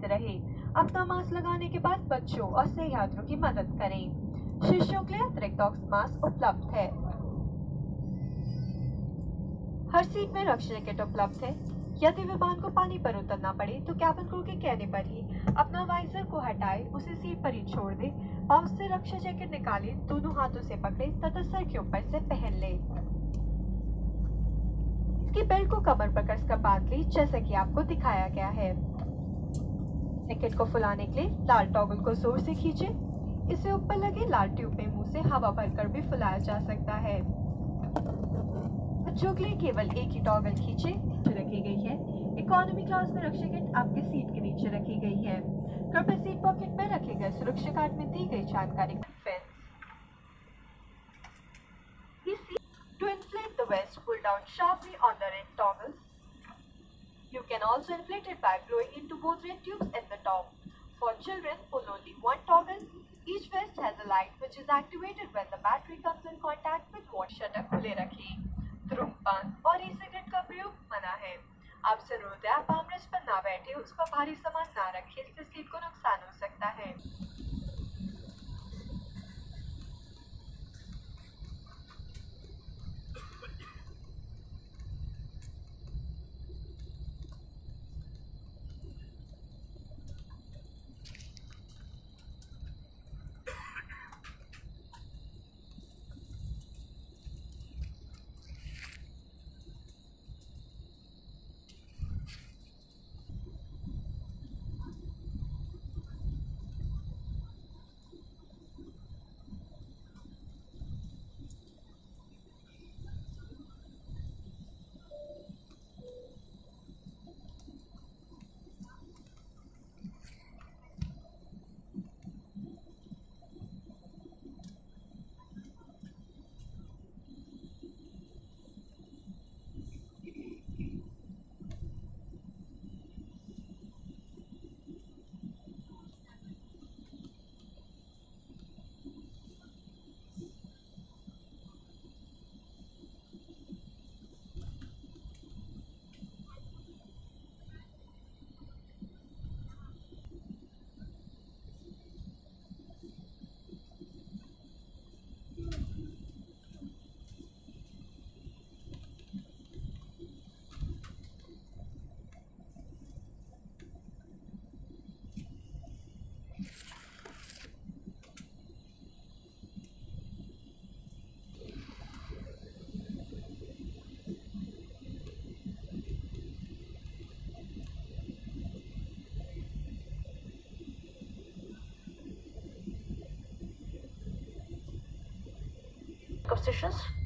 सुरक्षित रहे। अपना मास्क लगाने के बाद बच्चों और सह-यात्रियों की मदद करें। शिशुओं के लिए अतिरिक्त ऑक्सीजन मास्क उपलब्ध है। हर सीट में रक्षा जैकेट उपलब्ध है। यदि विमान को पानी पर उतरना पड़े तो कैबिन क्रू के कहने पर ही अपना वाइजर को हटाए, उसे सीट पर ही छोड़ दे। पाउच से रक्षा जैकेट निकाले, दोनों हाथों से पकड़े तथा सर के ऊपर से पहन ले। इसकी बेल्ट को कमर पर कसकर बांध ली, जैसा कि आपको दिखाया गया है। जैकेट को फुलाने के लिए लाल टॉगल को जोर से खींचे। इसे ऊपर लगे लाल ट्यूब में मुंह से हवा भरकर भी फुलाया जा सकता है। बच्चों के लिए केवल एक ही टॉगल खींचे रखी गई है। इकोनॉमी क्लास में रक्षा जैकेट आपके सीट के नीचे रखी गई है। कृपया सीट पॉकेट में रखे गए सुरक्षा कार्ड में दी गई जानकारी To inflate the vest, pull down sharply on the red toggles. You can also inflate it by blowing into both red tubes at the top. For children, pull only one toggle. Each vest has a light which is activated when the battery comes in contact with water. Shutter खुले रखें। धूम्रपान और e-cigarette का प्रयोग मना है। आप जरूरत है आप आर्मरेस्ट पर ना बैठे, उस पर भारी सामान ना रखें, इससे सीट को नुकसान हो सकता है। Superstitious